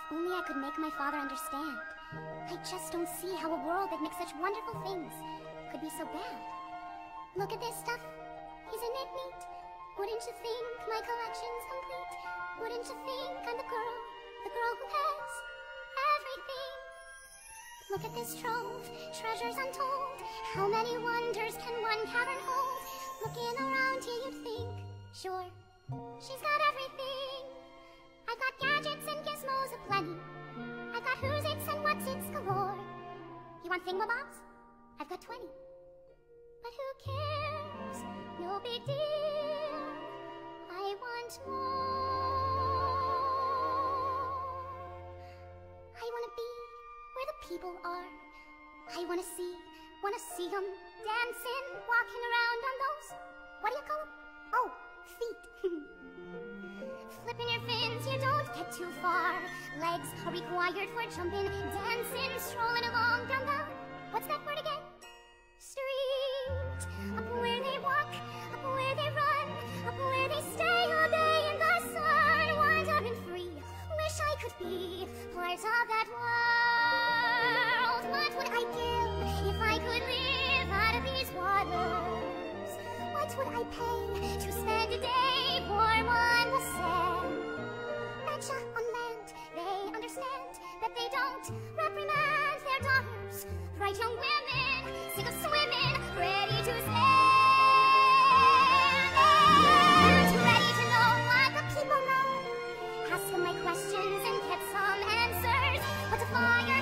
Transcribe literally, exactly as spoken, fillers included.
only I could make my father understand. I just don't see how a world that makes such wonderful things could be so bad. Look at this stuff. Isn't it neat? Wouldn't you think my collection's complete? Wouldn't you think I'm the girl, the girl who has everything? Look at this trove, treasures untold. How many wonders can one cavern hold? Looking around here you'd think, sure, she's got everything. I've got gadgets and gizmos aplenty. I've got who's its and what's its galore. You want thingamabobs? I've got twenty. But who cares? No big deal. I want more. I wanna be where the people are. I wanna see, wanna see them dancing, walking around on those, what do you call them? Oh, feet. Flipping your fins, you don't get too far. Legs are required for jumping, dancing, strolling along down the, what's that word again? Street. Up where they walk, up where they run, up where they stay all day in the sun, wandering free. Wish I could be part of that world. What would I give if I could live out of these waters? What would I pay to spend a day warm on the sand? Betcha on land they understand that they don't reprimand their daughters. Bright young women, sick of swimming, ready to stand, ready to know what the people know. Ask them my questions and get some answers. What's a fire?